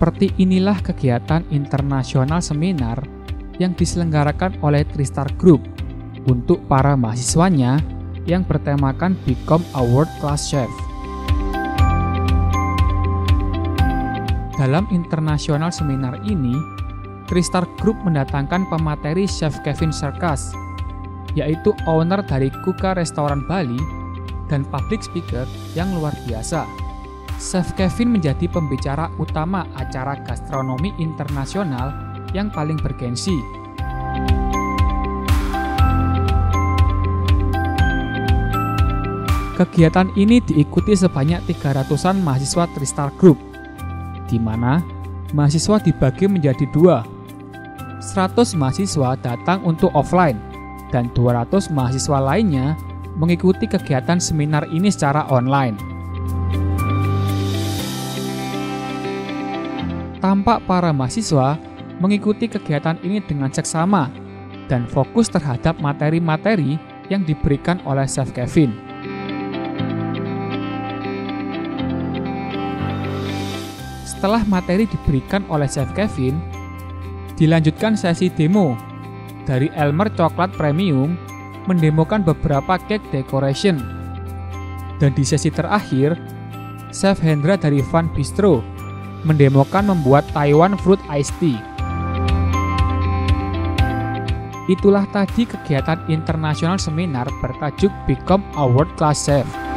Seperti inilah kegiatan internasional seminar yang diselenggarakan oleh Tristar Group untuk para mahasiswanya yang bertemakan Become a World Class Chef. Dalam internasional seminar ini, Tristar Group mendatangkan pemateri Chef Kevin Sarkas, yaitu owner dari Kuka Restoran Bali dan public speaker yang luar biasa. Chef Kevin menjadi pembicara utama acara gastronomi internasional yang paling bergensi. Kegiatan ini diikuti sebanyak 300-an mahasiswa Tristar Group, di mana mahasiswa dibagi menjadi dua. 100 mahasiswa datang untuk offline, dan 200 mahasiswa lainnya mengikuti kegiatan seminar ini secara online. Tampak para mahasiswa mengikuti kegiatan ini dengan seksama dan fokus terhadap materi-materi yang diberikan oleh Chef Kevin. Setelah materi diberikan oleh Chef Kevin, dilanjutkan sesi demo dari Elmer Coklat Premium mendemokan beberapa cake decoration. Dan di sesi terakhir, Chef Hendra dari Fun Bistro mendemokan membuat Taiwan Fruit Iced Tea. Itulah tadi kegiatan internasional seminar bertajuk Become a World Class Chef.